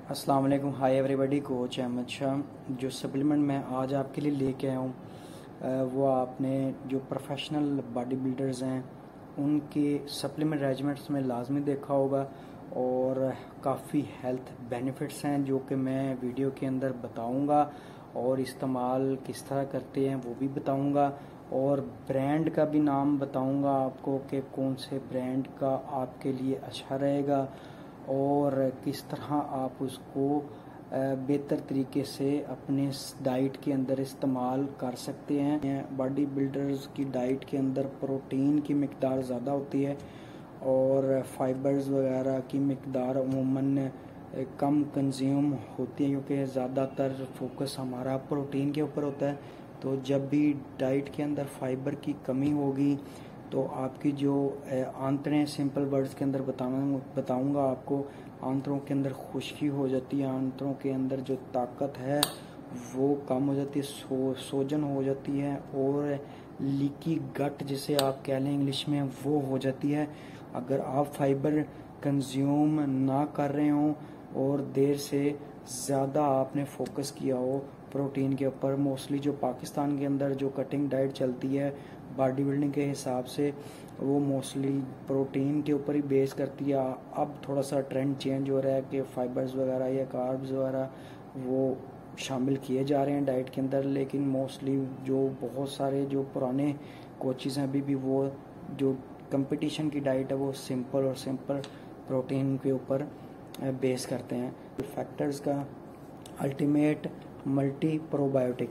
अस्सलाम वालेकुम, hi everybody. Coach Ahmad Shah. जो सप्लीमेंट मैं आज आपके लिए लेके आया हूँ वो आपने जो प्रोफेशनल बॉडी बिल्डर्स हैं उनके सप्लीमेंट रेजिमेंट्स में लाजमी देखा होगा और काफ़ी हेल्थ बेनिफिट्स हैं जो कि मैं वीडियो के अंदर बताऊँगा और इस्तेमाल किस तरह करते हैं वो भी बताऊँगा और ब्रांड का भी नाम बताऊँगा आपको कि कौन से ब्रांड का आपके लिए अच्छा रहेगा और किस तरह आप उसको बेहतर तरीके से अपने डाइट के अंदर इस्तेमाल कर सकते हैं। बॉडी बिल्डर्स की डाइट के अंदर प्रोटीन की मिकदार ज़्यादा होती है और फाइबर्स वगैरह की मिकदार अमूमन कम कंज्यूम होती है क्योंकि ज़्यादातर फोकस हमारा प्रोटीन के ऊपर होता है। तो जब भी डाइट के अंदर फाइबर की कमी होगी तो आपकी जो आंतरें, सिंपल वर्ड्स के अंदर बताऊंगा आपको, आंतरों के अंदर खुश्की हो जाती है, आंतरों के अंदर जो ताकत है वो कम हो जाती है, सोजन हो जाती है और लीकी गट जिसे आप कह लें इंग्लिश में वो हो जाती है। अगर आप फाइबर कंज्यूम ना कर रहे हो और देर से ज़्यादा आपने फोकस किया हो प्रोटीन के ऊपर, मोस्टली जो पाकिस्तान के अंदर जो कटिंग डाइट चलती है बॉडी बिल्डिंग के हिसाब से वो मोस्टली प्रोटीन के ऊपर ही बेस करती है। अब थोड़ा सा ट्रेंड चेंज हो रहा है कि फाइबर्स वगैरह या कार्ब्स वगैरह वो शामिल किए जा रहे हैं डाइट के अंदर, लेकिन मोस्टली जो बहुत सारे जो पुराने कोचेज़ हैं अभी भी वो जो कंपटीशन की डाइट है वो सिंपल प्रोटीन के ऊपर बेस करते हैं। फैक्टर्स का अल्टीमेट मल्टी प्रोबायोटिक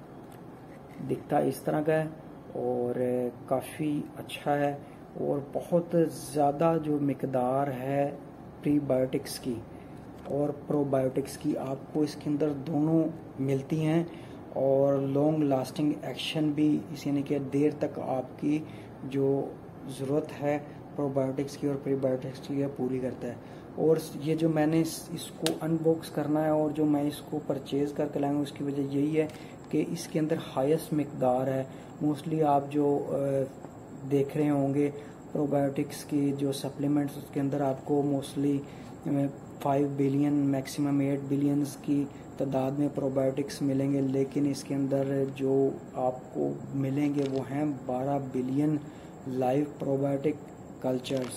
दिखता इस तरह का है और काफ़ी अच्छा है और बहुत ज़्यादा जो मिकदार है प्रीबायोटिक्स की और प्रोबायोटिक्स की आपको इसके अंदर दोनों मिलती हैं और लॉन्ग लास्टिंग एक्शन भी इस यानी कि देर तक आपकी जो ज़रूरत है प्रोबायोटिक्स की और प्रीबायोटिक्स की पूरी करता है। और ये जो मैंने इसको अनबॉक्स करना है और जो मैं इसको परचेज़ करके लाऊंगा उसकी वजह यही है कि इसके अंदर हाईएस्ट मिकदार है। मोस्टली आप जो देख रहे होंगे प्रोबायोटिक्स की जो सप्लीमेंट्स उसके अंदर आपको मोस्टली 5 बिलियन मैक्सिमम 8 बिलियंस की तादाद में प्रोबायोटिक्स मिलेंगे, लेकिन इसके अंदर जो आपको मिलेंगे वो हैं 12 बिलियन लाइव प्रोबायोटिक कल्चर्स।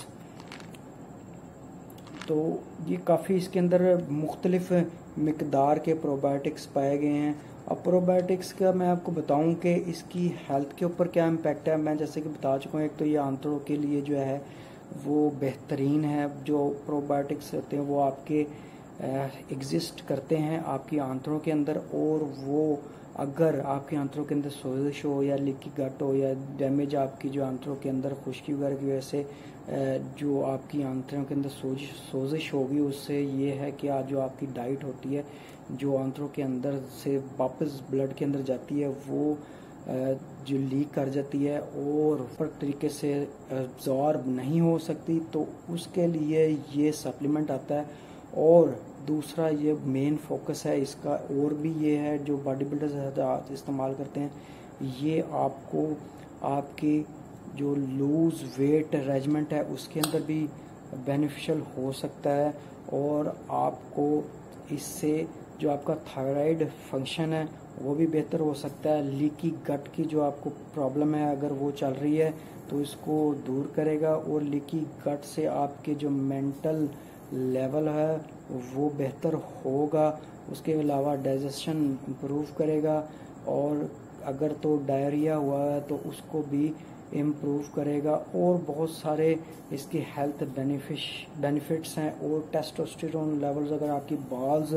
तो ये काफ़ी इसके अंदर मुख्तलिफ मिकदार के प्रोबायोटिक्स पाए गए हैं। अब प्रोबायोटिक्स का मैं आपको बताऊं कि इसकी हेल्थ के ऊपर क्या इम्पैक्ट है। मैं जैसे कि बता चुका हूँ, एक तो ये आंतों के लिए जो है वो बेहतरीन है। जो प्रोबायोटिक्स होते हैं वो आपके एग्जिस्ट करते हैं आपकी आंतों के अंदर और वो अगर आपके आंतों के अंदर सोजिश हो या लीकी गट हो या डैमेज आपकी जो आंतों के अंदर खुश्की वगैरह की वजह से जो आपकी आंतों के अंदर सोजिश होगी, उससे ये है कि आज जो आपकी डाइट होती है जो आंतों के अंदर से वापस ब्लड के अंदर जाती है वो जो लीक कर जाती है और पर तरीके से एब्जॉर्ब नहीं हो सकती, तो उसके लिए ये सप्लीमेंट आता है। और दूसरा ये मेन फोकस है इसका और भी ये है जो बॉडी बिल्डर्स इस्तेमाल करते हैं, ये आपको आपकी जो लूज वेट रेजिमेंट है उसके अंदर भी बेनिफिशियल हो सकता है और आपको इससे जो आपका थायराइड फंक्शन है वो भी बेहतर हो सकता है। लीकी गट की जो आपको प्रॉब्लम है अगर वो चल रही है तो इसको दूर करेगा और लीकी गट से आपके जो मेंटल लेवल है वो बेहतर होगा। उसके अलावा डाइजेशन इम्प्रूव करेगा और अगर तो डायरिया हुआ है तो उसको भी इम्प्रूव करेगा और बहुत सारे इसके हेल्थ बेनिफिट्स हैं। और टेस्टोस्टेरोन लेवल्स, अगर आपकी बाल्स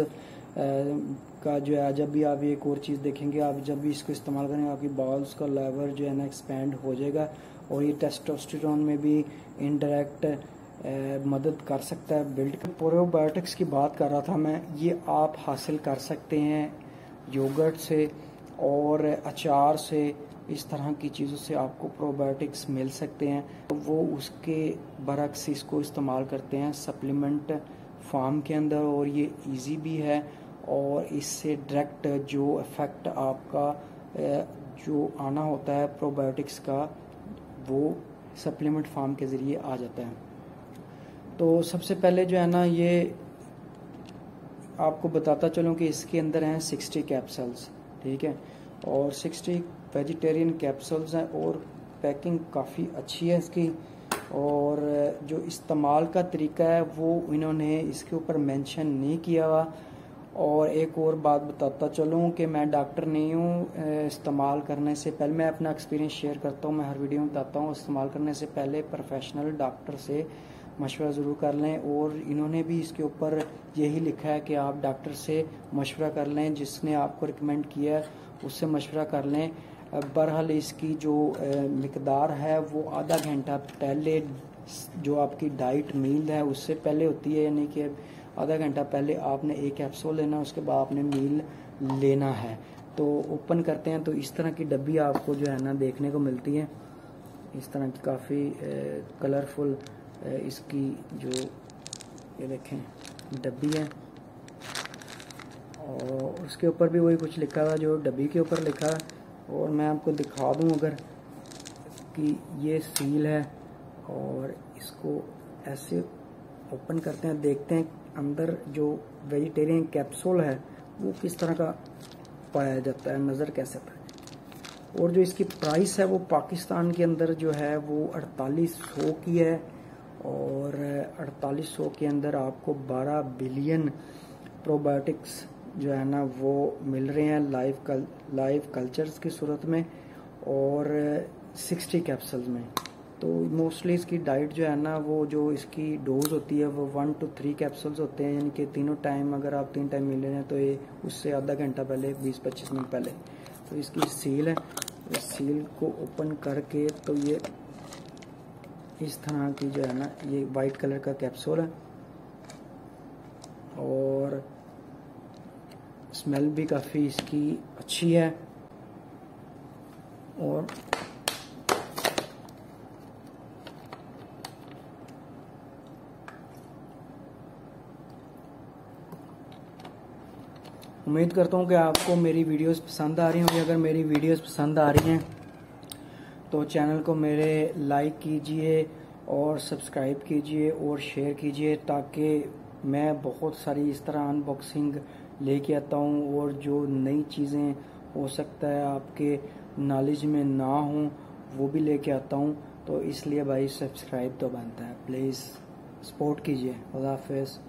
का जो है, जब भी आप एक और चीज़ देखेंगे, आप जब भी इसको इस्तेमाल करेंगे आपकी बाल्स का लेवल जो है ना एक्सपेंड हो जाएगा और ये टेस्टोस्टेरोन में भी इनडायरेक्ट मदद कर सकता है बिल्ड। प्रोबायोटिक्स की बात कर रहा था मैं, ये आप हासिल कर सकते हैं योगर्ट से और अचार से, इस तरह की चीज़ों से आपको प्रोबायोटिक्स मिल सकते हैं। वो उसके बरक्स इसको इस्तेमाल करते हैं सप्लीमेंट फार्म के अंदर और ये इजी भी है और इससे डायरेक्ट जो इफ़ेक्ट आपका जो आना होता है प्रोबायोटिक्स का वो सप्लीमेंट फार्म के ज़रिए आ जाता है। तो सबसे पहले जो है ना ये आपको बताता चलूँ कि इसके अंदर हैं 60 कैप्सूल्स, ठीक है, और 60 वेजिटेरियन कैप्सूल्स हैं और पैकिंग काफ़ी अच्छी है इसकी। और जो इस्तेमाल का तरीका है वो इन्होंने इसके ऊपर मेंशन नहीं किया हुआ। और एक और बात बताता चलूँ कि मैं डॉक्टर नहीं हूँ। इस्तेमाल करने से पहले मैं अपना एक्सपीरियंस शेयर करता हूँ, मैं हर वीडियो में बताता हूँ। इस्तेमाल करने से पहले प्रोफेशनल डॉक्टर से मशवरा ज़रूर कर लें, और इन्होंने भी इसके ऊपर यही लिखा है कि आप डॉक्टर से मशवरा कर लें, जिसने आपको रिकमेंड किया है उससे मशवरा कर लें। बहरहाल इसकी जो मिकदार है वो आधा घंटा पहले जो आपकी डाइट मील है उससे पहले होती है, यानी कि आधा घंटा पहले आपने एक कैप्सूल लेना, उसके बाद आपने मील लेना है। तो ओपन करते हैं तो इस तरह की डब्बी आपको जो है ना देखने को मिलती है, इस तरह की काफ़ी कलरफुल इसकी जो ये देखें डब्बी है। और उसके ऊपर भी वही कुछ लिखा हुआ जो डब्बी के ऊपर लिखा है। और मैं आपको दिखा दूं अगर कि ये सील है, और इसको ऐसे ओपन करते हैं, देखते हैं अंदर जो वेजिटेरियन कैप्सूल है वो किस तरह का पाया जाता है, नज़र कैसे आता है। और जो इसकी प्राइस है वो पाकिस्तान के अंदर जो है वो 4800 की है, और 4800 के अंदर आपको 12 बिलियन प्रोबायोटिक्स जो है ना वो मिल रहे हैं लाइव कल्चर्स की सूरत में, और 60 कैप्सूल्स में। तो मोस्टली इसकी डाइट जो है ना वो जो इसकी डोज होती है वो 1 to 3 कैप्सूल्स होते हैं, यानी कि तीनों टाइम अगर आप 3 टाइम मिल रहे हैं तो ये उससे आधा घंटा पहले 20-25 मिनट पहले। तो इसकी सील है, इस सील को ओपन करके तो ये इस तरह की जो है ना ये वाइट कलर का कैप्सूल है, और स्मेल भी काफ़ी इसकी अच्छी है। और उम्मीद करता हूँ कि आपको मेरी वीडियोस पसंद आ रही होंगी। अगर मेरी वीडियोस पसंद आ रही हैं तो चैनल को मेरे लाइक कीजिए और सब्सक्राइब कीजिए और शेयर कीजिए, ताकि मैं बहुत सारी इस तरह अनबॉक्सिंग लेके आता हूँ, और जो नई चीज़ें हो सकता है आपके नॉलेज में ना हो वो भी लेके आता हूँ। तो इसलिए भाई सब्सक्राइब तो बनता है, प्लीज़ सपोर्ट कीजिए। खुदा हाफिज़।